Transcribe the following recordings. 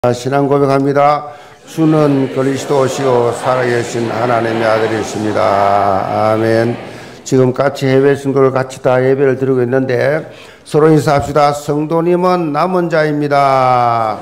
신앙 고백합니다. 주는 그리스도시요 살아계신 하나님의 아들이십니다. 아멘. 지금 같이 해외 성도를 같이 다 예배를 드리고 있는데 서로 인사합시다. 성도님은 남은 자입니다.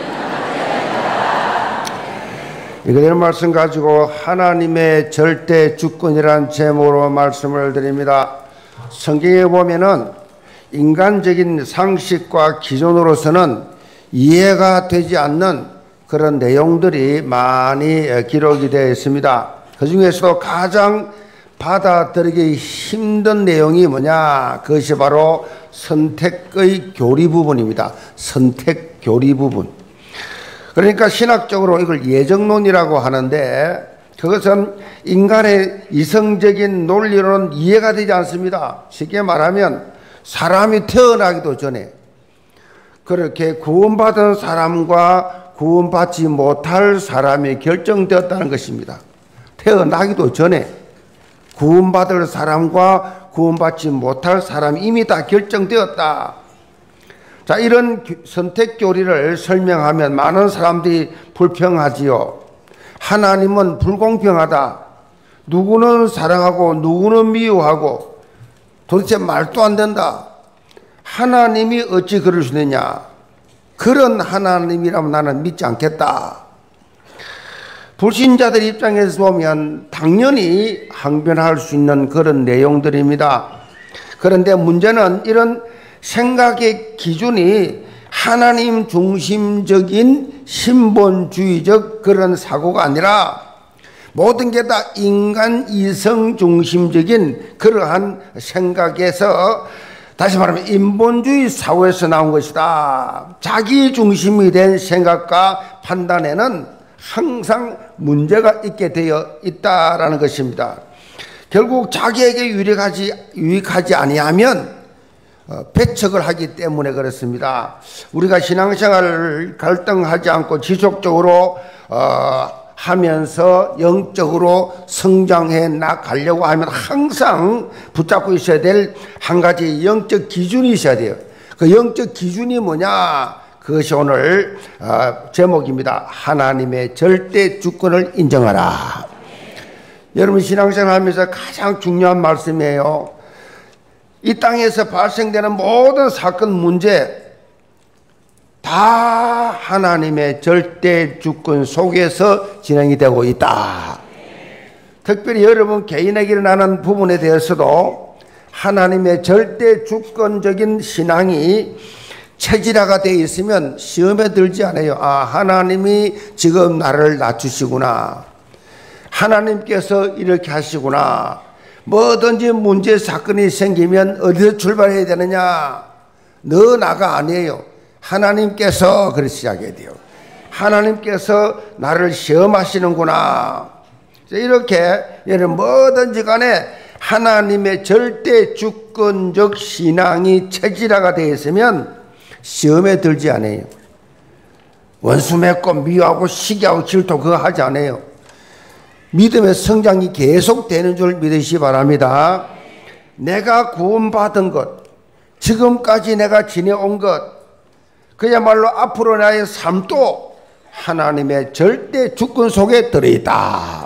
이거대로 말씀 가지고 하나님의 절대 주권이라는 제목으로 말씀을 드립니다. 성경에 보면은 인간적인 상식과 기준으로서는 이해가 되지 않는 그런 내용들이 많이 기록이 되어 있습니다. 그 중에서도 가장 받아들이기 힘든 내용이 뭐냐? 그것이 바로 선택의 교리 부분입니다. 선택 교리 부분. 그러니까 신학적으로 이걸 예정론이라고 하는데 그것은 인간의 이성적인 논리로는 이해가 되지 않습니다. 쉽게 말하면 사람이 태어나기도 전에 그렇게 구원받은 사람과 구원받지 못할 사람이 결정되었다는 것입니다. 태어나기도 전에 구원받을 사람과 구원받지 못할 사람이 이미 다 결정되었다. 자, 이런 선택 교리를 설명하면 많은 사람들이 불평하지요. 하나님은 불공평하다. 누구는 사랑하고 누구는 미워하고 도대체 말도 안 된다. 하나님이 어찌 그럴 수 있느냐? 그런 하나님이라면 나는 믿지 않겠다. 불신자들 입장에서 보면 당연히 항변할 수 있는 그런 내용들입니다. 그런데 문제는 이런 생각의 기준이 하나님 중심적인 신본주의적 그런 사고가 아니라 모든 게 다 인간 이성 중심적인 그러한 생각에서 다시 말하면 인본주의 사회에서 나온 것이다. 자기 중심이 된 생각과 판단에는 항상 문제가 있게 되어 있다라는 것입니다. 결국 자기에게 유익하지 아니하면 배척을 하기 때문에 그렇습니다. 우리가 신앙생활을 갈등하지 않고 지속적으로 하면서 영적으로 성장해 나가려고 하면 항상 붙잡고 있어야 될 한 가지 영적 기준이 있어야 돼요. 그 영적 기준이 뭐냐? 그것이 오늘 제목입니다. 하나님의 절대 주권을 인정하라. 여러분 신앙생활 하면서 가장 중요한 말씀이에요. 이 땅에서 발생되는 모든 사건 문제 다 하나님의 절대 주권 속에서 진행이 되고 있다. 특별히 여러분 개인에게 일어나는 부분에 대해서도 하나님의 절대 주권적인 신앙이 체질화가 되어 있으면 시험에 들지 않아요. 아, 하나님이 지금 나를 낮추시구나. 하나님께서 이렇게 하시구나. 뭐든지 문제 사건이 생기면 어디서 출발해야 되느냐? 너 나가 아니에요. 하나님께서 그렇게 시작해야 돼요. 하나님께서 나를 시험하시는구나. 이렇게 여러분 뭐든지 간에 하나님의 절대 주권적 신앙이 체질화가 되어 있으면 시험에 들지 않아요. 원수 맺고 미워하고 시기하고 질투 그거 하지 않아요. 믿음의 성장이 계속되는 줄 믿으시기 바랍니다. 내가 구원받은 것, 지금까지 내가 지내온 것, 그야말로 앞으로 나의 삶도 하나님의 절대 주권 속에 들어있다.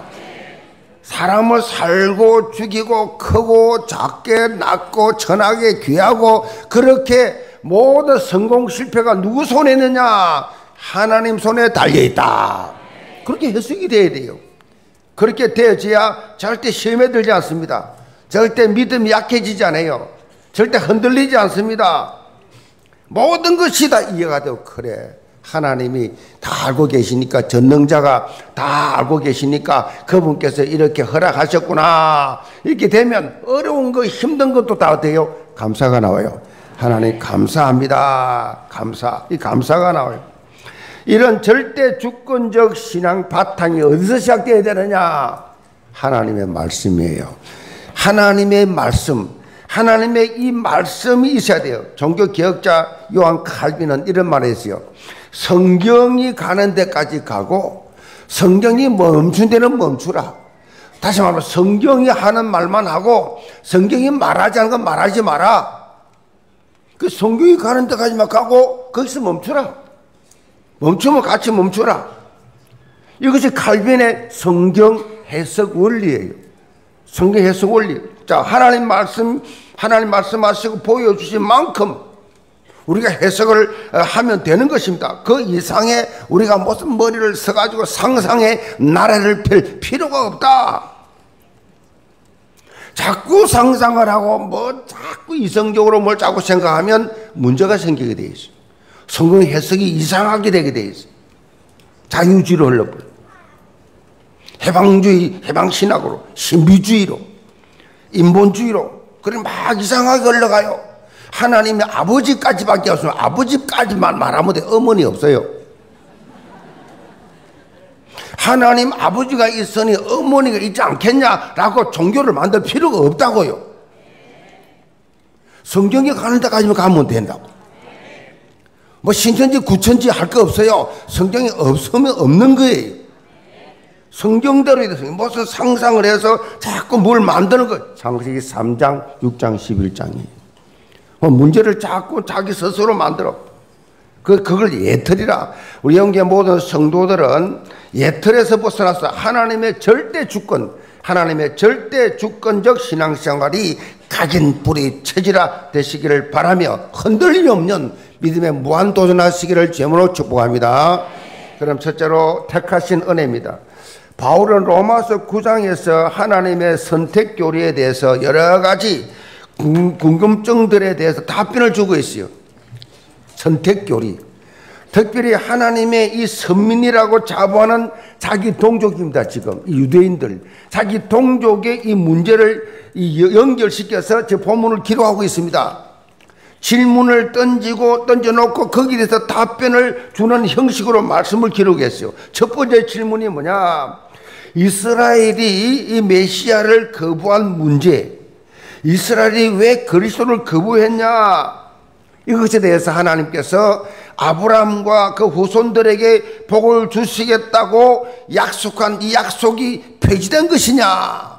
사람을 살고 죽이고 크고 작게 낳고 천하게 귀하고 그렇게 모든 성공 실패가 누구 손에 있느냐? 하나님 손에 달려있다. 그렇게 해석이 돼야 돼요. 그렇게 되어져야 절대 시험에 들지 않습니다. 절대 믿음이 약해지지 않아요. 절대 흔들리지 않습니다. 모든 것이 다 이해가 되고 그래. 하나님이 다 알고 계시니까 전능자가 다 알고 계시니까 그분께서 이렇게 허락하셨구나. 이렇게 되면 어려운 거 힘든 것도 다 돼요. 감사가 나와요. 하나님 감사합니다. 이 감사가 나와요. 이런 절대 주권적 신앙 바탕이 어디서 시작되어야 되느냐? 하나님의 말씀이에요. 하나님의 말씀. 하나님의 이 말씀이 있어야 돼요. 종교개혁자 요한 칼빈은 이런 말을 했어요. 성경이 가는 데까지 가고 성경이 멈춘 데는 멈추라. 다시 말하면 성경이 하는 말만 하고 성경이 말하지 않은 건 말하지 마라. 그 성경이 가는 데까지만 가고 거기서 멈추라. 멈추면 같이 멈추라. 이것이 칼빈의 성경 해석 원리예요. 성경 해석 원리. 자, 하나님 말씀하시고 보여주신 만큼 우리가 해석을 하면 되는 것입니다. 그 이상의 우리가 무슨 머리를 써가지고 상상의 나래를 펼 필요가 없다. 자꾸 상상을 하고 자꾸 이성적으로 뭘 자꾸 생각하면 문제가 생기게 돼 있어요. 성경 해석이 이상하게 되게 돼 있어요. 자유주의로 흘러버려. 해방주의, 해방신학으로, 신비주의로, 인본주의로, 그래 막 이상하게 흘러가요. 하나님의 아버지까지밖에 없으면 아버지까지만 말하면 돼. 어머니 없어요. 하나님 아버지가 있으니 어머니가 있지 않겠냐라고 종교를 만들 필요가 없다고요. 성경에 가는 데까지만 가면 된다고. 뭐 신천지 구천지 할 거 없어요. 성경이 없으면 없는 거예요. 성경대로 해서 무슨 상상을 해서 자꾸 뭘 만드는 거. 창세기 3장, 6장, 11장이에요. 문제를 자꾸 자기 스스로 만들어. 그걸 예틀이라. 우리 영계 모든 성도들은 예틀에서 벗어나서 하나님의 절대 주권, 하나님의 절대 주권적 신앙생활이 각인 불이 체질화 되시기를 바라며 흔들림이 없는 믿음에 무한 도전하시기를 제물로 축복합니다. 그럼 첫째로 택하신 은혜입니다. 바울은 로마서 9장에서 하나님의 선택 교리에 대해서 여러 가지 궁금증들에 대해서 답변을 주고 있어요. 선택 교리. 특별히 하나님의 이 선민이라고 자부하는 자기 동족입니다. 지금 이 유대인들 자기 동족의 이 문제를 연결시켜서 제 본문을 기록하고 있습니다. 질문을 던져놓고 거기에 대해서 답변을 주는 형식으로 말씀을 기록했어요. 첫 번째 질문이 뭐냐? 이스라엘이 이 메시아를 거부한 문제, 이스라엘이 왜 그리스도를 거부했냐? 이것에 대해서 하나님께서 아브라함과 그 후손들에게 복을 주시겠다고 약속한 이 약속이 폐지된 것이냐?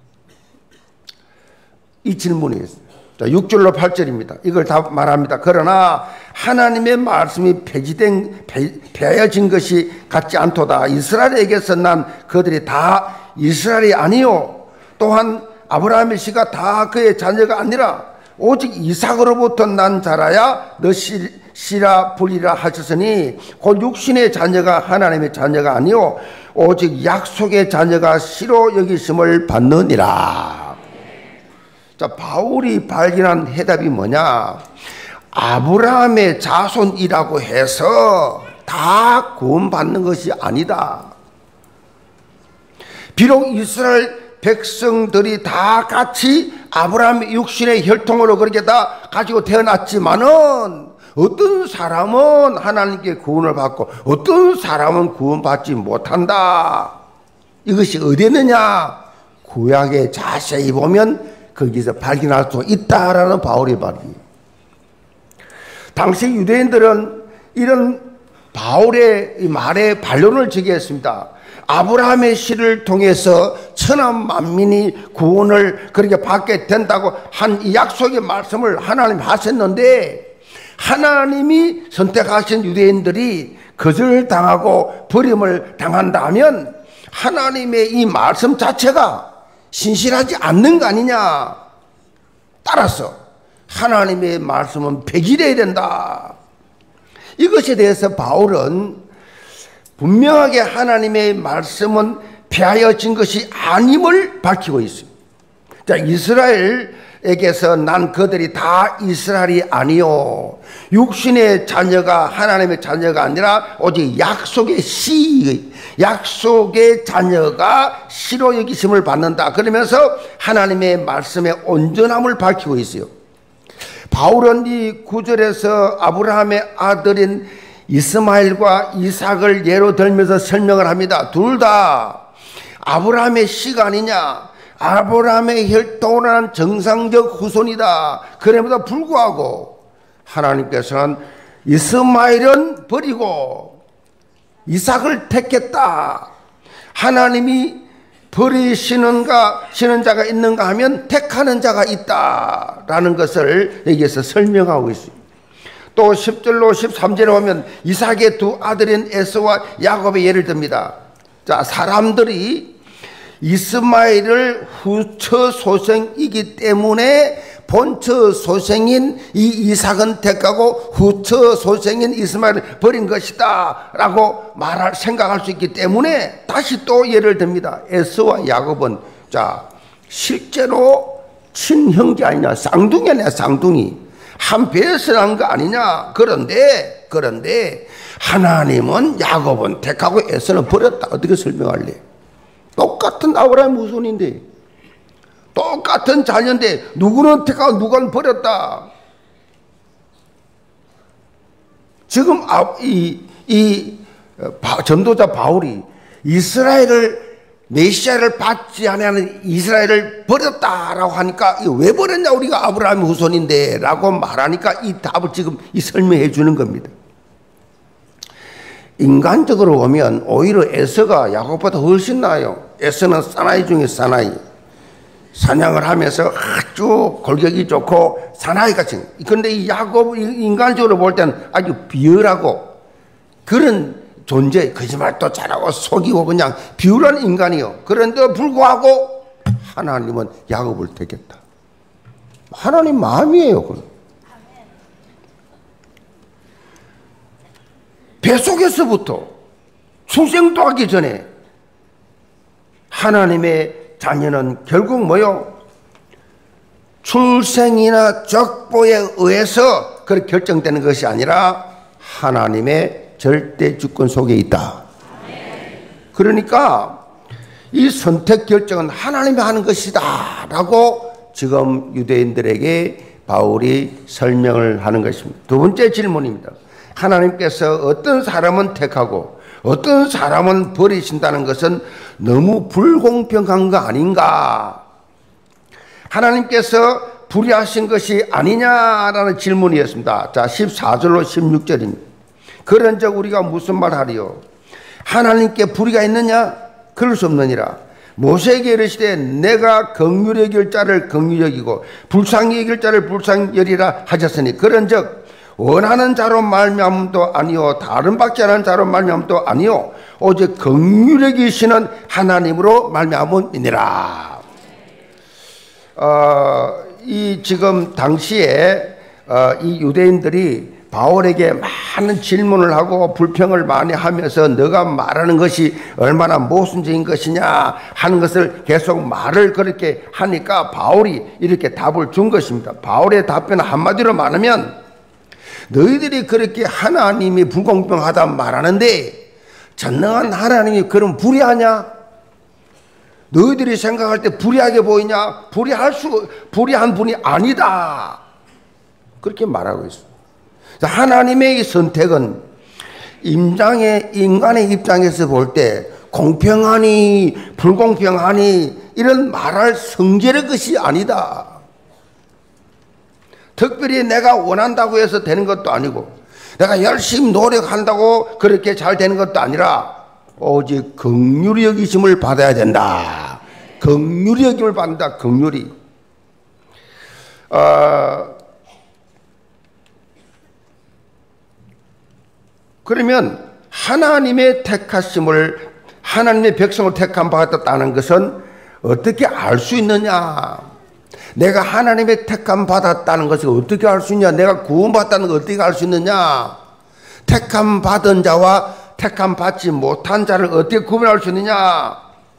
이 질문이었어요. 6절로 8절입니다. 이걸 다 말합니다. 그러나 하나님의 말씀이 폐해진 것이 같지 않도다. 이스라엘에게서 난 그들이 다 이스라엘이 아니요, 또한 아브라함의 씨가 다 그의 자녀가 아니라 오직 이삭으로부터 난 자라야 너 씨라 불리라 하셨으니 곧 육신의 자녀가 하나님의 자녀가 아니요 오직 약속의 자녀가 씨로 여기심을 받느니라. 자, 바울이 발견한 해답이 뭐냐? 아브라함의 자손이라고 해서 다 구원받는 것이 아니다. 비록 이스라엘 백성들이 다 같이 아브라함의 육신의 혈통으로 그렇게 다 가지고 태어났지만은 어떤 사람은 하나님께 구원을 받고 어떤 사람은 구원받지 못한다. 이것이 어디 있느냐? 구약에 자세히 보면 거기서 발견할 수 있다라는 바울의 발견. 당시 유대인들은 이런 바울의 말에 반론을 제기했습니다. 아브라함의 씨를 통해서 천한 만민이 구원을 그렇게 받게 된다고 한 이 약속의 말씀을 하나님 하셨는데, 하나님이 선택하신 유대인들이 거절당하고 버림을 당한다면 하나님의 이 말씀 자체가 신실하지 않는 거 아니냐? 따라서 하나님의 말씀은 폐지되어야 된다. 이것에 대해서 바울은 분명하게 하나님의 말씀은 폐하여진 것이 아님을 밝히고 있어요. 자, 이스라엘에게서 난 그들이 다 이스라엘이 아니요 육신의 자녀가 하나님의 자녀가 아니라 오직 약속의 씨, 약속의 자녀가 씨로 여기심을 받는다. 그러면서 하나님의 말씀의 온전함을 밝히고 있어요. 바울은 이 9절에서 아브라함의 아들인 이스마엘과 이삭을 예로 들면서 설명을 합니다. 둘 다 아브라함의 씨가 아니냐, 아브라함의 혈통으로 한 정상적 후손이다. 그럼에도 불구하고 하나님께서는 이스마엘은 버리고 이삭을 택했다. 하나님이 버리시는 자가 있는가 하면 택하는 자가 있다라는 것을 여기에서 설명하고 있습니다. 또 10절로 13절에 보면 이삭의 두 아들인 에서와 야곱의 예를 듭니다. 자, 사람들이 이스마엘을 후처 소생이기 때문에 본처 소생인 이 이삭은 택하고 후처 소생인 이스마엘을 버린 것이다 라고 생각할 수 있기 때문에 다시 또 예를 듭니다. 에서와 야곱은 자, 실제로 친형제 아니냐, 쌍둥이 아니냐, 쌍둥이 한 배에서 난 거 아니냐. 그런데 하나님은 야곱은 택하고 에서는 버렸다. 어떻게 설명할래? 똑같은 아브라함 후손인데, 똑같은 자녀인데 누구는 택하고 누구는 버렸다. 지금 전도자 바울이 이스라엘을 메시아를 받지 않는 이스라엘을 버렸다라고 하니까 왜 버렸냐, 우리가 아브라함 후손인데 라고 말하니까 이 답을 지금 설명해 주는 겁니다. 인간적으로 보면 오히려 에서가 야곱보다 훨씬 나아요. 에서는 사나이 중에 사나이, 사냥을 하면서 아주 골격이 좋고 사나이같이. 그런데 이 야곱 인간적으로 볼 때는 아주 비열하고 그런 존재, 거짓말도 잘하고 속이고 그냥 비열한 인간이요. 그런데 불구하고 하나님은 야곱을 택했다. 하나님 마음이에요. 그건. 뱃속에서부터 출생도 하기 전에 하나님의 자녀는 결국 뭐요? 출생이나 족보에 의해서 그렇게 결정되는 것이 아니라 하나님의 절대 주권 속에 있다. 그러니까 이 선택 결정은 하나님이 하는 것이다 라고 지금 유대인들에게 바울이 설명을 하는 것입니다. 두 번째 질문입니다. 하나님께서 어떤 사람은 택하고 어떤 사람은 버리신다는 것은 너무 불공평한 거 아닌가? 하나님께서 불의하신 것이 아니냐라는 질문이었습니다. 자, 14절로 16절입니다. 그런즉 우리가 무슨 말 하리요? 하나님께 불의가 있느냐? 그럴 수 없느니라. 모세에게 이르시되 내가 긍휼히 여길 자를 긍휼히 여기고 불쌍히 여길 자를 불쌍히 여리라 하셨으니 그런즉 원하는 자로 말미암음도 아니요 다른 받지 않은 자로 말미암음도 아니요 오직 긍휼히 여기시는 하나님으로 말미암음이니라. 이 지금 당시에 이 유대인들이 바울에게 많은 질문을 하고 불평을 많이 하면서 너가 말하는 것이 얼마나 모순적인 것이냐 하는 것을 계속 말을 그렇게 하니까 바울이 이렇게 답을 준 것입니다. 바울의 답변은 한마디로 말하면 너희들이 그렇게 하나님이 불공평하다 말하는데 전능한 하나님이 그럼 불의하냐? 너희들이 생각할 때 불의하게 보이냐? 불의한 분이 아니다. 그렇게 말하고 있습니다. 하나님의 이 선택은 인간의 입장에서 볼 때 공평하니 불공평하니 이런 말할 성질의 것이 아니다. 특별히 내가 원한다고 해서 되는 것도 아니고 내가 열심히 노력한다고 그렇게 잘 되는 것도 아니라 오직 긍휼히 여기심을 받아야 된다. 긍휼히 여김을 받는다. 긍휼히. 그러면 하나님의 택하심을 하나님의 백성을 택함 받았다는 것은 어떻게 알 수 있느냐? 내가 하나님의 택함 받았다는 것을 어떻게 알 수 있냐? 내가 구원받았다는 걸 어떻게 알 수 있느냐? 택함 받은 자와 택함 받지 못한 자를 어떻게 구분할 수 있느냐?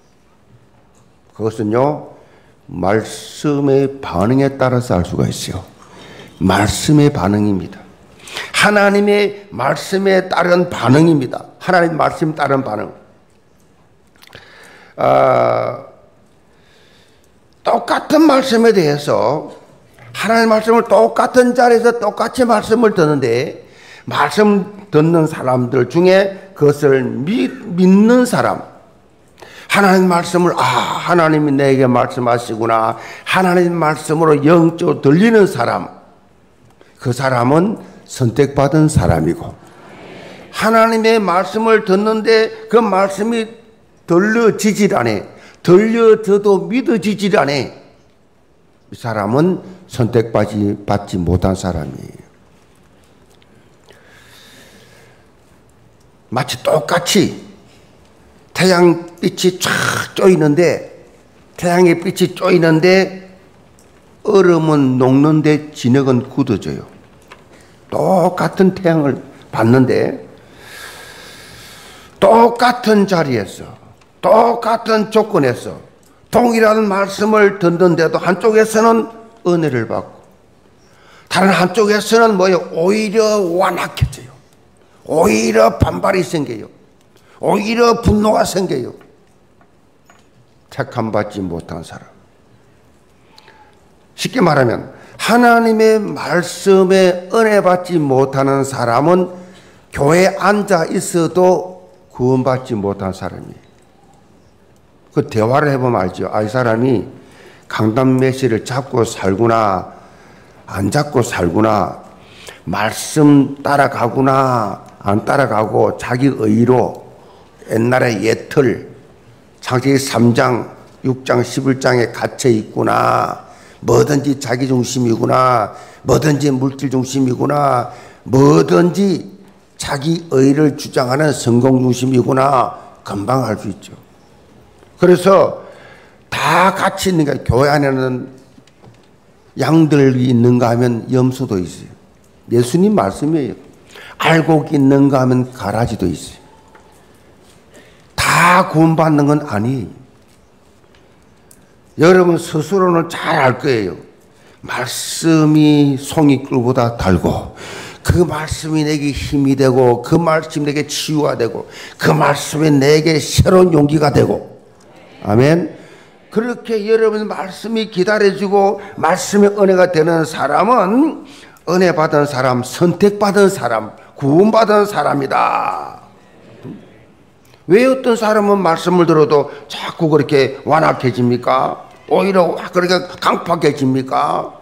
그것은요, 말씀의 반응에 따라서 알 수가 있어요. 말씀의 반응입니다. 하나님의 말씀에 따른 반응입니다. 하나님 말씀에 따른 반응. 똑같은 말씀에 대해서 하나님 말씀을 똑같은 자리에서 똑같이 말씀을 듣는데 말씀 듣는 사람들 중에 그것을 믿는 사람, 하나님 말씀을 하나님이 내게 말씀하시구나, 하나님 말씀으로 영적으로 들리는 사람, 그 사람은 선택받은 사람이고, 하나님의 말씀을 듣는데 그 말씀이 들려지질 않아. 들려져도 믿어지질 않아. 이 사람은 선택받지 못한 사람이에요. 마치 똑같이 태양빛이 쫙 쪼이는데, 태양의 빛이 쪼이는데 얼음은 녹는데 진흙은 굳어져요. 똑같은 태양을 받는데 똑같은 자리에서 똑같은 조건에서 동일한 말씀을 듣는데도 한쪽에서는 은혜를 받고 다른 한쪽에서는 오히려 완악해져요. 오히려 반발이 생겨요. 오히려 분노가 생겨요. 택함받지 못한 사람. 쉽게 말하면 하나님의 말씀에 은혜 받지 못하는 사람은 교회에 앉아 있어도 구원받지 못한 사람이에요. 그 대화를 해보면 알죠. 이 사람이 강단 메시를 잡고 살구나, 안 잡고 살구나, 말씀 따라가구나, 안 따라가고 자기 의로 옛날의 옛틀, 창세기 3장, 6장, 11장에 갇혀 있구나, 뭐든지 자기 중심이구나, 뭐든지 물질 중심이구나, 뭐든지 자기 의를 주장하는 성공 중심이구나, 금방 알 수 있죠. 그래서 다 같이 있는 게, 교회 안에는 양들이 있는가 하면 염소도 있어요. 예수님 말씀이에요. 알곡이 있는가 하면 가라지도 있어요. 다 구원받는 건 아니에요. 여러분 스스로는 잘 알 거예요. 말씀이 송이꿀보다 달고, 그 말씀이 내게 힘이 되고, 그 말씀이 내게 치유가 되고, 그 말씀이 내게 새로운 용기가 되고. 아멘. 그렇게 여러분 말씀이 기다려지고 말씀의 은혜가 되는 사람은 은혜 받은 사람, 선택받은 사람, 구원받은 사람이다. 왜 어떤 사람은 말씀을 들어도 자꾸 그렇게 완악해집니까? 오히려 그렇게 강팍해집니까?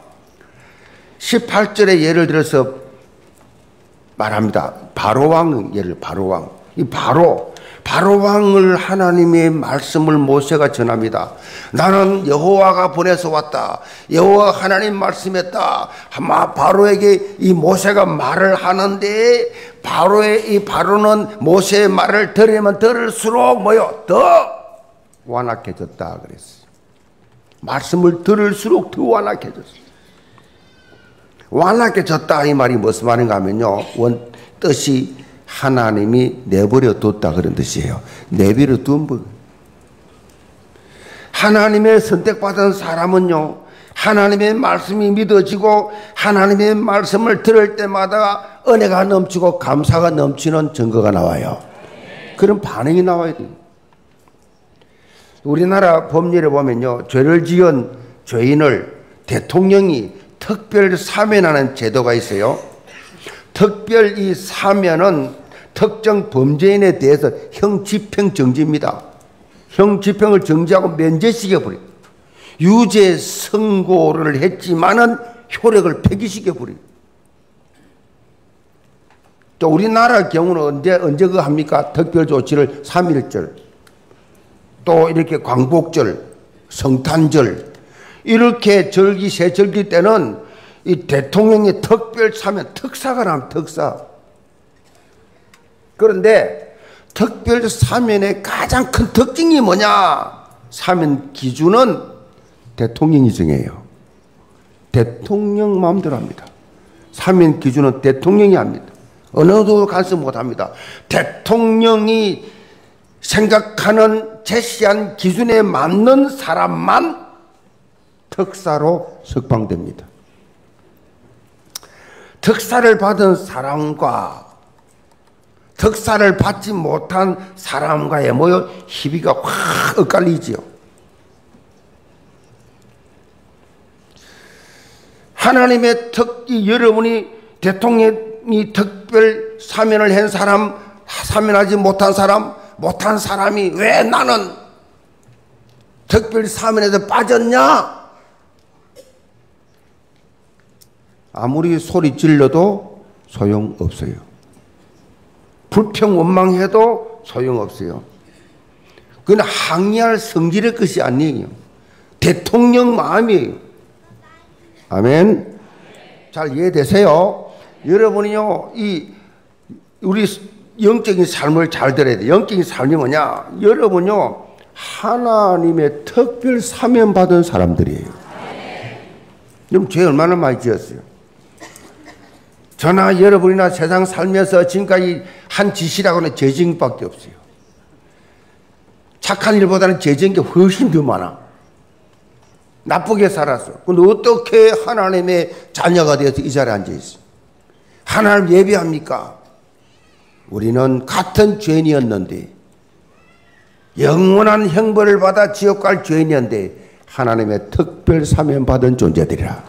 18절에 예를 들어서 말합니다. 바로왕 예를, 바로왕. 이 바로왕을 하나님의 말씀을 모세가 전합니다. 나는 여호와가 보내서 왔다. 여호와 하나님 말씀했다. 아마 바로에게 이 모세가 말을 하는데, 바로는 모세의 말을 들으면 들을수록 더 완악해졌다 그랬어요. 말씀을 들을수록 더 완악해졌어요. 완악해졌다 이 말이 무슨 말인가 하면요, 뜻이 하나님이 내버려 뒀다 그런 뜻이에요. 내버려 둔 분. 하나님의 선택받은 사람은요, 하나님의 말씀이 믿어지고 하나님의 말씀을 들을 때마다 은혜가 넘치고 감사가 넘치는 증거가 나와요. 그런 반응이 나와야 돼요. 우리나라 법률에 보면요, 죄를 지은 죄인을 대통령이 특별 사면하는 제도가 있어요. 특별 이 사면은 특정 범죄인에 대해서 형 집행 정지입니다. 형 집행을 정지하고 면제시켜버려요. 유죄 선고를 했지만은 효력을 폐기시켜버려요. 또 우리나라 경우는 언제 그거 합니까? 특별 조치를 3.1절, 또 이렇게 광복절, 성탄절, 이렇게 절기, 세절기 때는 이 대통령의 특별 사면, 특사가 나면 특사. 그런데 특별 사면의 가장 큰 특징이 뭐냐? 사면 기준은 대통령이 정해요. 대통령 마음대로 합니다. 사면 기준은 대통령이 합니다. 어느 누구도 간섭 못합니다. 대통령이 생각하는 제시한 기준에 맞는 사람만 특사로 석방됩니다. 특사를 받은 사람과 특사를 받지 못한 사람과의 희비가 확 엇갈리지요. 하나님의 여러분이 대통령이 특별 사면을 한 사람, 사면하지 못한 사람이 왜 나는 특별 사면에서 빠졌냐? 아무리 소리 질러도 소용없어요. 불평 원망해도 소용없어요. 그건 항의할 성질의 것이 아니에요. 대통령 마음이에요. 아멘. 잘 이해되세요? 여러분이요, 우리 영적인 삶을 잘 들어야 돼. 영적인 삶이 뭐냐? 여러분요, 하나님의 특별 사명 받은 사람들이에요. 여러분 죄 얼마나 많이 지었어요? 저나 여러분이나 세상 살면서 지금까지 한 짓이라고는 죄 지은 밖에 없어요. 착한 일보다는 죄 지은 게 훨씬 더 많아. 나쁘게 살았어. 근데 어떻게 하나님의 자녀가 되어서 이 자리에 앉아 있어? 하나님 예배합니까? 우리는 같은 죄인이었는데, 영원한 형벌을 받아 지옥 갈 죄인이었는데 하나님의 특별 사명 받은 존재들이라.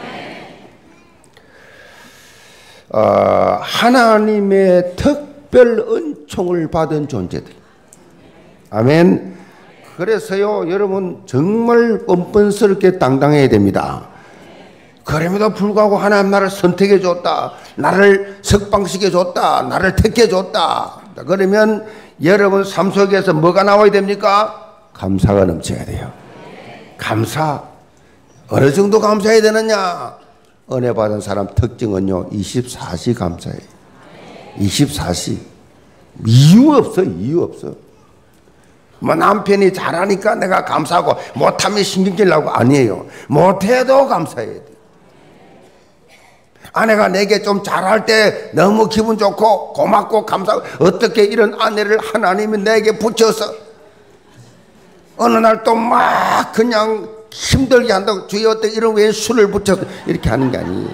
하나님의 특별 은총을 받은 존재들. 아멘. 그래서요, 여러분 정말 뻔뻔스럽게 당당해야 됩니다. 그럼에도 불구하고 하나님 나를 선택해 줬다, 나를 석방시켜 줬다, 나를 택해 줬다. 그러면 여러분 삶 속에서 뭐가 나와야 됩니까? 감사가 넘쳐야 돼요. 감사. 어느 정도 감사해야 되느냐? 은혜 받은 사람 특징은요, 24시 감사해요. 24시. 이유 없어, 이유 없어. 뭐 남편이 잘하니까 내가 감사하고 못하면 신경질 나고, 아니에요. 못해도 감사해야 돼. 아내가 내게 좀 잘할 때 너무 기분 좋고 고맙고 감사하고, 어떻게 이런 아내를 하나님이 내게 붙여서 어느 날 또 막 그냥 힘들게 한다고, 주여 어떻게 이런 왜 술을 붙여서 이렇게 하는 게 아니에요.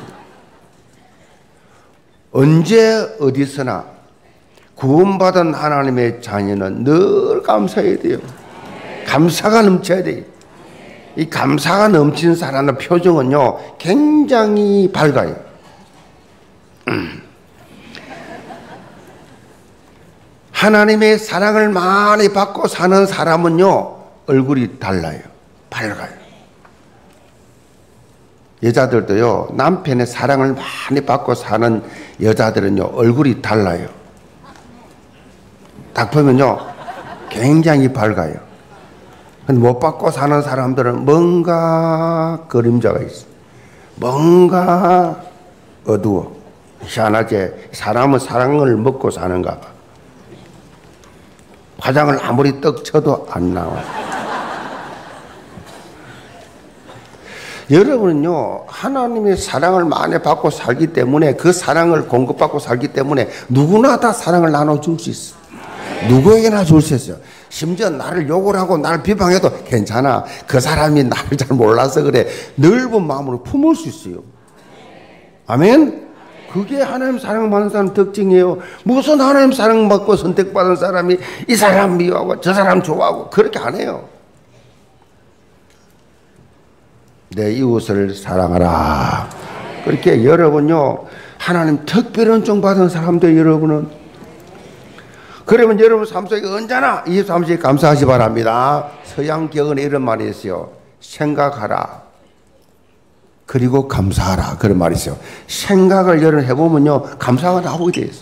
언제 어디서나 구원받은 하나님의 자녀는 늘 감사해야 돼요. 감사가 넘쳐야 돼요. 이 감사가 넘치는 사람의 표정은요, 굉장히 밝아요. 하나님의 사랑을 많이 받고 사는 사람은요, 얼굴이 달라요. 밝아요. 여자들도요, 남편의 사랑을 많이 받고 사는 여자들은요, 얼굴이 달라요. 딱 보면요, 굉장히 밝아요. 근데 못 받고 사는 사람들은 뭔가 그림자가 있어. 뭔가 어두워. 희한하게 사람은 사랑을 먹고 사는가 봐. 화장을 아무리 떡 쳐도 안 나와. 여러분은요, 하나님의 사랑을 많이 받고 살기 때문에, 그 사랑을 공급받고 살기 때문에 누구나 다 사랑을 나눠줄 수 있어. 누구에게나 줄 수 있어요. 심지어 나를 욕을 하고 나를 비방해도 괜찮아. 그 사람이 나를 잘 몰라서 그래. 넓은 마음으로 품을 수 있어요. 아멘? 그게 하나님 사랑받는 사람 특징이에요. 무슨 하나님 사랑받고 선택받은 사람이 이 사람 미워하고 저 사람 좋아하고 그렇게 안 해요. 내 이웃을 사랑하라. 그렇게 여러분요, 하나님 특별 은총 받은 사람들, 여러분은 그러면 여러분 삶 속에 언제나 23시에 감사하시 바랍니다. 서양 격언에 이런 말이 있어요. 생각하라, 그리고 감사하라. 그런 말이 있어요. 생각을 여러분 해보면요, 감사가 나오게 되어 있어요.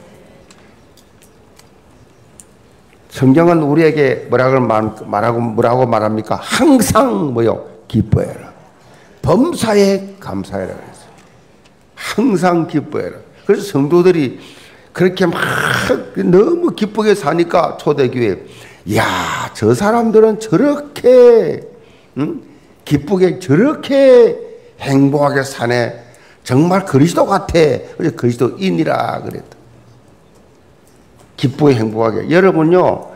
성경은 우리에게 뭐라고 말합니까? 항상 뭐요? 기뻐해라. 범사에 감사해라 그랬어요. 항상 기뻐해라. 그래서 성도들이 그렇게 막 너무 기쁘게 사니까 초대교회, 야, 저 사람들은 저렇게 기쁘게 저렇게 행복하게 사네. 정말 그리스도 같아. 그래서 그리스도인이라 그랬다. 기쁘게 행복하게. 여러분요,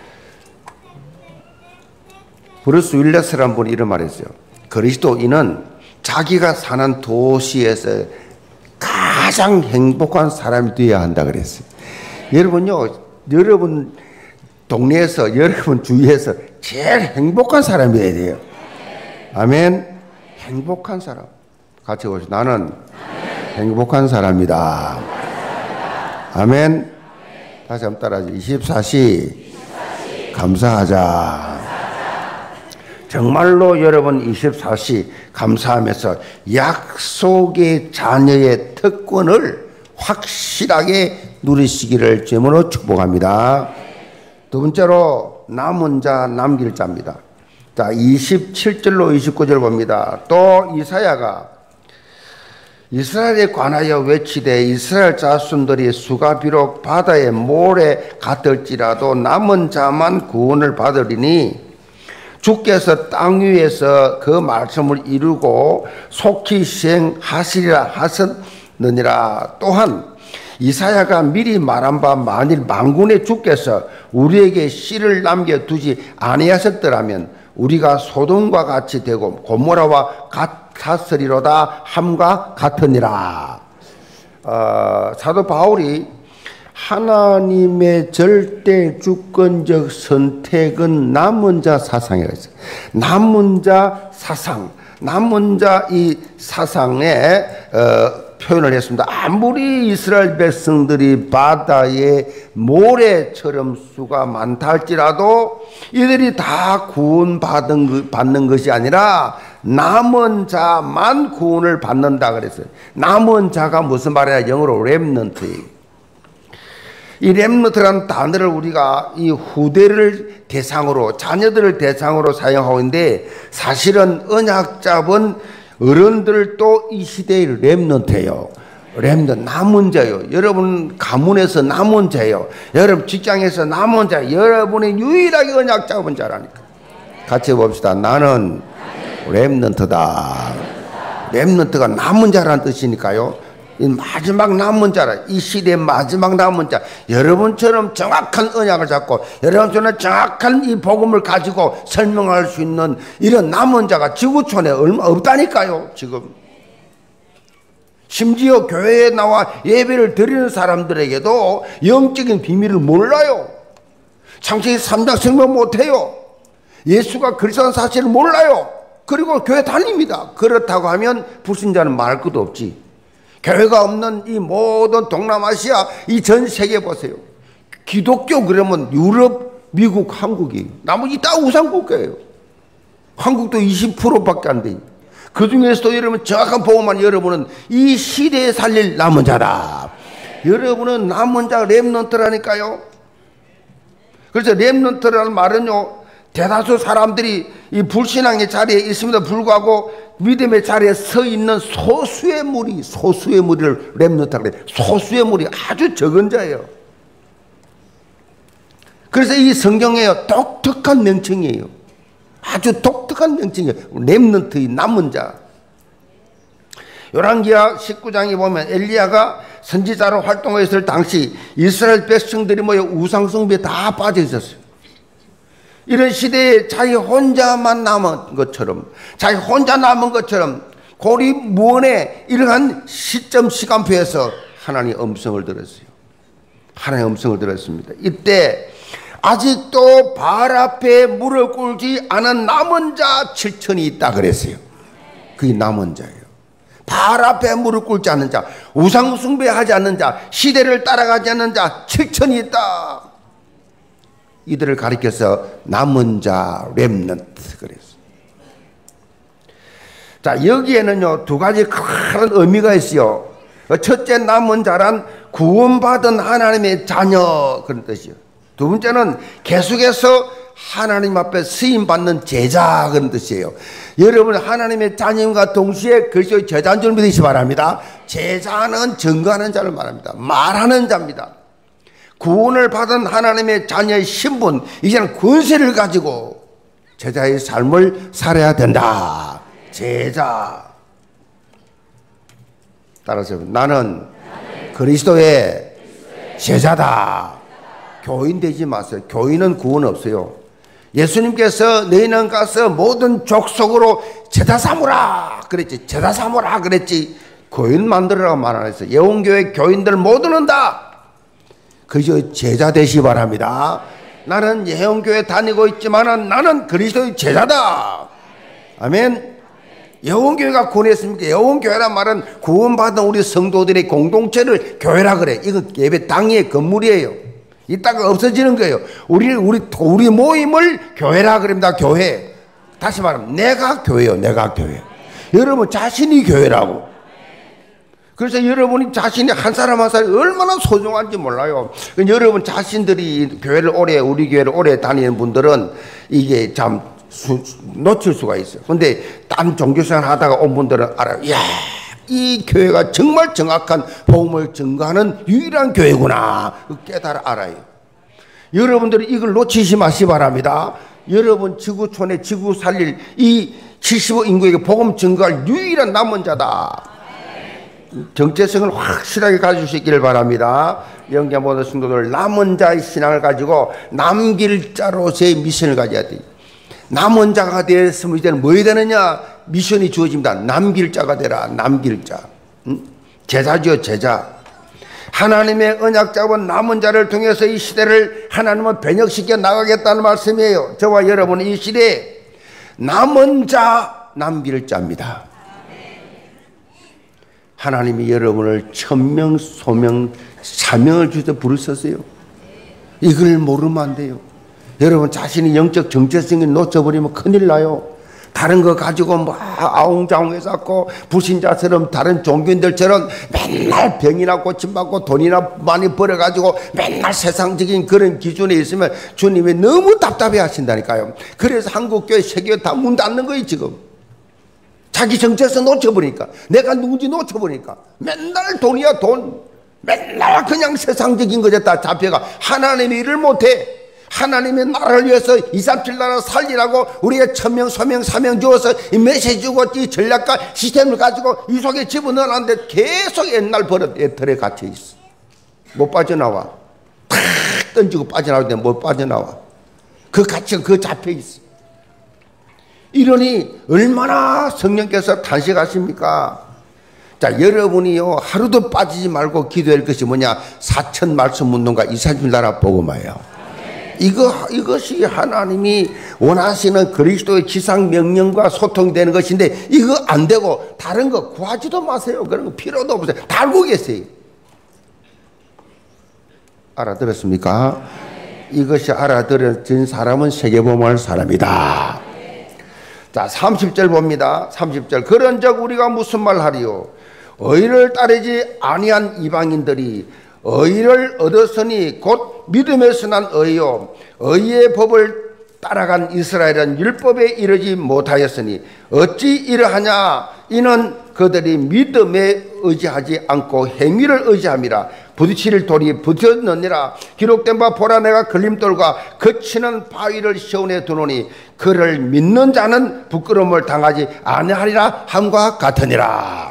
브루스 윌리스라는 분이 이런 말을 했어요. 그리스도인은 자기가 사는 도시에서 가장 행복한 사람이 되어야 한다 그랬어요. 여러분요, 여러분 동네에서, 여러분 주위에서 제일 행복한 사람이 되어야 돼요. 아멘. 행복한 사람. 같이 보시죠. 나는 행복한 사람이다. 아멘. 다시 한번 따라하죠. 24시 감사하자. 정말로 여러분 24시 감사하면서 약속의 자녀의 특권을 확실하게 누리시기를 주님으로 축복합니다. 두 번째로 남은 자 남길 자입니다. 자, 27절로 29절 봅니다. 또 이사야가 이스라엘에 관하여 외치되 이스라엘 자손들이 수가 비록 바다의 모래 같을지라도 남은 자만 구원을 받으리니 주께서 땅 위에서 그 말씀을 이루고 속히 시행하시리라 하셨느니라. 또한 이사야가 미리 말한 바 만일 만군의 주께서 우리에게 씨를 남겨두지 아니하셨더라면 우리가 소돔과 같이 되고 고모라와 같았으리로다 함과 같으니라. 사도 바울이 하나님의 절대 주권적 선택은 남은 자 사상이라고 했어요. 남은 자 사상, 남은 자 이 사상에 표현을 했습니다. 아무리 이스라엘 백성들이 바다에 모래처럼 수가 많다 할지라도 이들이 다 구원받는 것이 아니라 남은 자만 구원을 받는다 그랬어요. 남은 자가 무슨 말이냐? 영어로 렘넌트. 이 렘넌트라는 단어를 우리가 이 후대를 대상으로, 자녀들을 대상으로 사용하고 있는데 사실은 언약 잡은 어른들도 이 시대의 렘넌트예요. 렘넌트, 남은 자예요. 여러분 가문에서 남은 자예요. 여러분 직장에서 남은 자, 여러분이 유일하게 언약 잡은 자라니까. 같이 봅시다. 나는 렘넌트다. 렘넌트가 남은 자라는 뜻이니까요. 이 마지막 남은 자라, 이 시대의 마지막 남은 자, 여러분처럼 정확한 언약을 잡고 여러분처럼 정확한 이 복음을 가지고 설명할 수 있는 이런 남은 자가 지구촌에 얼마 없다니까요. 지금 심지어 교회에 나와 예배를 드리는 사람들에게도 영적인 비밀을 몰라요. 창세기 3장 설명 못해요. 예수가 그리스도라는 사실을 몰라요. 그리고 교회 다닙니다. 그렇다고 하면 불신자는 말할 것도 없지. 교회가 없는 이 모든 동남아시아 이 전 세계 보세요. 기독교 그러면 유럽, 미국, 한국이 나머지 다 우상국가예요. 한국도 20%밖에 안 돼요. 그 중에서도 여러분 정확한 보험만 여러분은 이 시대에 살릴 남은 자다. 여러분은 남은 자 렘넌트라니까요. 그래서 렘넌트라는 말은요, 대다수 사람들이 이 불신앙의 자리에 있음에도 불구하고 믿음의 자리에 서 있는 소수의 무리를 렘넌트라고 그래요. 소수의 무리, 아주 적은 자예요. 그래서 이 성경에 독특한 명칭이에요. 아주 독특한 명칭이에요. 렘넌트의 남은 자. 열왕기하 19장에 보면 엘리야가 선지자로 활동했을 당시 이스라엘 백성들이 모여 우상숭배에 다 빠져 있었어요. 이런 시대에 자기 혼자만 남은 것처럼, 자기 혼자 남은 것처럼 고립무원의 이러한 시간표에서 하나님의 음성을 들었어요. 하나님의 음성을 들었습니다. 이때 아직도 발 앞에 무릎 꿇지 않은 남은 자 7천이 있다 그랬어요. 그게 남은 자예요. 발 앞에 무릎 꿇지 않는 자, 우상 숭배하지 않는 자, 시대를 따라가지 않는 자 7천이 있다. 이들을 가리켜서 남은 자 렘넌트 그랬어요. 자, 여기에는요 두 가지 큰 의미가 있어요. 첫째, 남은 자란 구원받은 하나님의 자녀 그런 뜻이요. 두 번째는 계속해서 하나님 앞에 쓰임받는 제자 그런 뜻이에요. 여러분 하나님의 자녀과 동시에 그리스도의 제자인 줄 믿으시기 바랍니다. 제자는 증거하는 자를 말합니다. 말하는 자입니다. 구원을 받은 하나님의 자녀의 신분, 이제는 권세를 가지고 제자의 삶을 살아야 된다. 제자. 따라서 나는 그리스도의 제자다. 교인 되지 마세요. 교인은 구원 없어요. 예수님께서 너희는 가서 모든 족속으로 제자 삼으라 그랬지. 제자 삼으라 그랬지. 교인 만들으라고 말 안 했어요. 예원교회 교인들 모두는 다 그저 제자 되시기 바랍니다. 나는 예원교회 다니고 있지만 나는 그리스도의 제자다. 아멘. 예원교회가 구원했습니까? 예원교회란 말은 구원받은 우리 성도들의 공동체를 교회라 그래. 이건 예배 당의 건물이에요. 이따가 없어지는 거예요. 우리 모임을 교회라 그럽니다. 교회. 다시 말하면 내가 교회요. 내가 교회. 여러분 자신이 교회라고. 그래서 여러분이 자신이 한 사람 한 사람이 얼마나 소중한지 몰라요. 여러분 자신들이 교회를 우리 교회를 오래 다니는 분들은 이게 참 놓칠 수가 있어요. 근데 딴 종교생활 하다가 온 분들은 알아요. 이야, 이 교회가 정말 정확한 복음을 증거하는 유일한 교회구나 깨달아 알아요. 여러분들이 이걸 놓치지 마시기 바랍니다. 여러분 지구촌에 지구 살릴 이 75 인구에게 복음 증거할 유일한 남은 자다. 정체성을 확실하게 가지고 있기를 바랍니다. 영계 모든 성도들 남은 자의 신앙을 가지고 남길 자로서의 미션을 가져야 돼요. 남은 자가 되었으면 이제는 뭐 해야 되느냐? 미션이 주어집니다. 남길 자가 되라. 남길 자. 제자죠, 제자. 하나님의 언약 잡은 남은 자를 통해서 이 시대를 하나님은 변혁시켜 나가겠다는 말씀이에요. 저와 여러분은 이 시대에 남은 자, 남길 자입니다. 하나님이 여러분을 천명, 소명, 사명을 주셔서 부르셨어요. 이걸 모르면 안 돼요. 여러분 자신이 영적 정체성을 놓쳐버리면 큰일 나요. 다른 거 가지고 뭐 아웅장웅해서 갖고 불신자처럼 다른 종교인들처럼 맨날 병이나 고침받고 돈이나 많이 벌어가지고 맨날 세상적인 그런 기준에 있으면 주님이 너무 답답해 하신다니까요. 그래서 한국교회 세계교회 다 문 닫는 거예요 지금. 자기 정체성 놓쳐버리니까, 내가 누군지 놓쳐버리니까 맨날 돈이야 돈, 맨날 그냥 세상적인 것에 다 잡혀가 하나님의 일을 못해. 하나님의 나라를 위해서 237 나라 살리라고 우리의 천명, 소명, 사명 주어서 이 메시지 주고 이 전략과 시스템을 가지고 이 속에 집어넣었는데 계속 옛날 버릇 애틀에 갇혀 있어. 못 빠져나와. 탁 던지고 빠져나오는데 못 빠져나와. 그 갇혀, 그 잡혀 있어. 이러니 얼마나 성령께서 탄식하십니까? 자, 여러분이요 하루도 빠지지 말고 기도할 것이 뭐냐? 4천 말씀 운동과 237 나라 복음화예요. 이것이 하나님이 원하시는 그리스도의 지상 명령과 소통되는 것인데, 이거 안 되고 다른 거 구하지도 마세요. 그런 거 필요도 없어요. 다 알고 계세요. 알아들었습니까? 이것이 알아들어진 사람은 세계복음할 사람이다. 자, 30절 봅니다. 30절. 그런즉 우리가 무슨 말 하리요? 의를 따르지 아니한 이방인들이 의를 얻었으니 곧 믿음에서 난 의요, 의의 법을 따라간 이스라엘은 율법에 이르지 못하였으니 어찌 이러하냐? 이는 그들이 믿음에 의지하지 않고 행위를 의지함이라. 부딪힐 돌이 부딪혔느니라. 기록된 바 보라, 내가 걸림돌과 거치는 바위를 시온에 두노니 그를 믿는 자는 부끄러움을 당하지 아니하리라 함과 같으니라.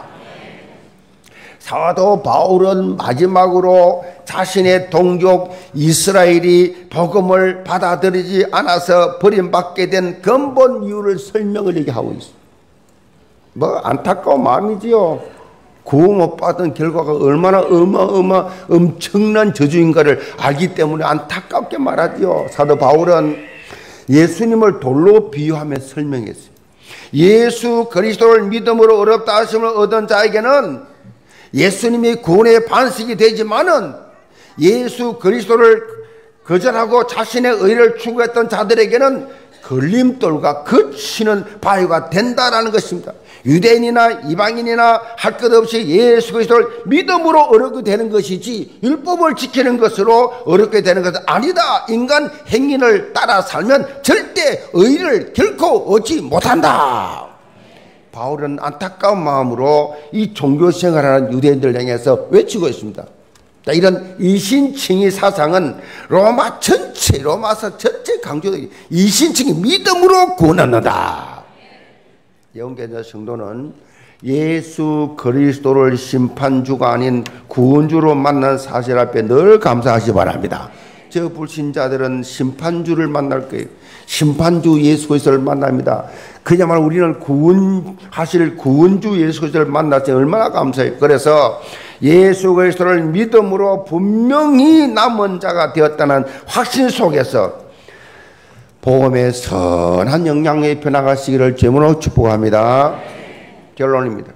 사도 바울은 마지막으로 자신의 동족 이스라엘이 복음을 받아들이지 않아서 버림받게 된 근본 이유를 설명을 얘기하고 있어요. 뭐 안타까운 마음이지요. 구원 못 받은 결과가 얼마나 엄청난 저주인가를 알기 때문에 안타깝게 말하지요. 사도 바울은 예수님을 돌로 비유하며 설명했어요. 예수 그리스도를 믿음으로 어렵다 하심을 얻은 자에게는 예수님이 구원의 반석이 되지만은 예수 그리스도를 거절하고 자신의 의를 추구했던 자들에게는 걸림돌과 거치는 바위가 된다라는 것입니다. 유대인이나 이방인이나 할 것 없이 예수 그리스도를 믿음으로 어렵게 되는 것이지 율법을 지키는 것으로 어렵게 되는 것은 아니다. 인간 행위를 따라 살면 절대 의를 결코 얻지 못한다. 바울은 안타까운 마음으로 이 종교 생활하는 유대인들 향해서 외치고 있습니다. 자, 이런 이신칭의 사상은 로마서 전체 강조되기, 이신칭이 믿음으로 구원한다. 영계자 성도는 예수 그리스도를 심판주가 아닌 구원주로 만난 사실 앞에 늘 감사하시 바랍니다. 저 불신자들은 심판주를 만날 거예요. 심판주 예수 그리스도를 만납니다. 그야말로 우리는 구원하실 구원주 예수 그리스도를 만났을 때 얼마나 감사해요. 그래서 예수 그리스도를 믿음으로 분명히 남은 자가 되었다는 확신 속에서 복음의 선한 영향에 변화가시기를 주님으로 축복합니다. 결론입니다.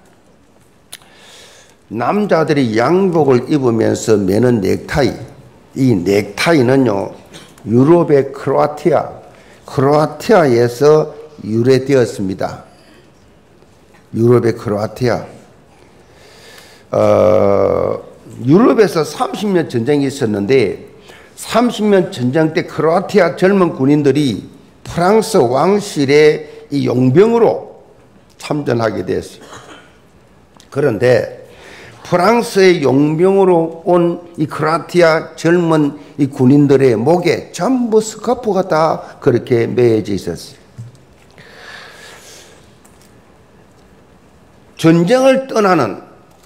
남자들이 양복을 입으면서 매는 넥타이, 이 넥타이는요 유럽의 크로아티아에서 유래되었습니다. 유럽의 크로아티아. 유럽에서 30년 전쟁이 있었는데 30년 전쟁 때 크로아티아 젊은 군인들이 프랑스 왕실의 이 용병으로 참전하게 됐어요. 그런데 프랑스의 용병으로 온 이 크로아티아 젊은 이 군인들의 목에 전부 스카프가 다 그렇게 매여져 있었어요. 전쟁을 떠나는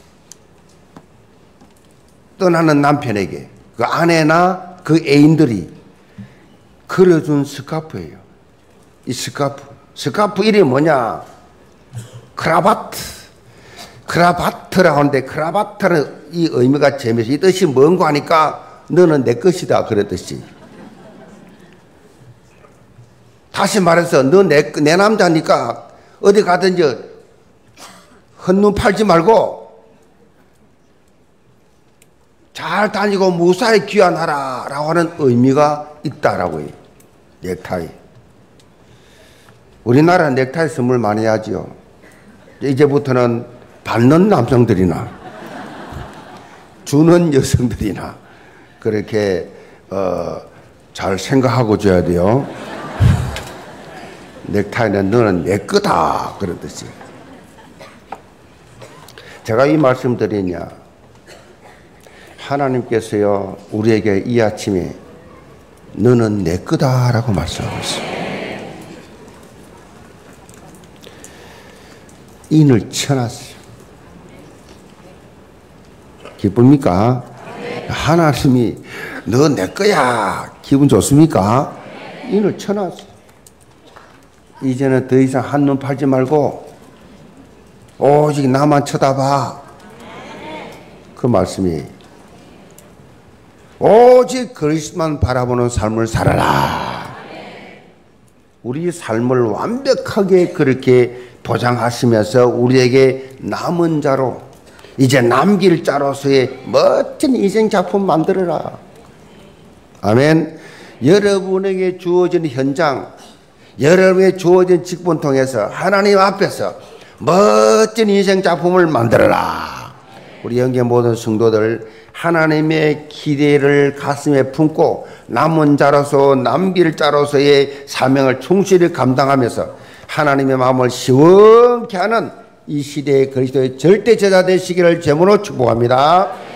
남편에게 그 아내나 그 애인들이 그려준 스카프예요. 이 스카프 이름이 뭐냐? 크라바트라고 하는데, 크라바트는 이 의미가 재미있어요. 이 뜻이 뭔가 하니까 너는 내 것이다 그랬듯이. 다시 말해서 너 내 남자니까 어디 가든지 헛눈 팔지 말고 잘 다니고 무사히 귀환하라 라고 하는 의미가 있다라고 해요. 넥타이. 우리나라 넥타이 선물 많이 하지요. 이제부터는 받는 남성들이나 주는 여성들이나 그렇게 잘 생각하고 줘야 돼요. 넥타이는 너는 내 거다 그런 뜻이. 제가 이 말씀 드리냐, 하나님께서요 우리에게 이 아침에 너는 내 거다라고 말씀하고 있어요. 인을 쳐놨어요. 기쁩니까? 하나님이 너 내 거야 기분 좋습니까? 인을 쳐놨어요. 이제는 더 이상 한눈 팔지 말고 오직 나만 쳐다봐. 그 말씀이 오직 그리스도만 바라보는 삶을 살아라. 우리 삶을 완벽하게 그렇게 보장하시면서 우리에게 남은 자로, 이제 남길 자로서의 멋진 인생 작품 만들어라. 아멘. 여러분에게 주어진 현장, 여러분에게 주어진 직분 통해서 하나님 앞에서 멋진 인생 작품을 만들어라. 우리 영계 모든 성도들 하나님의 기대를 가슴에 품고 남은 자로서 남길 자로서의 사명을 충실히 감당하면서 하나님의 마음을 시원케 하는 이 시대의 그리스도의 절대 제자 되시기를 제물로 축복합니다.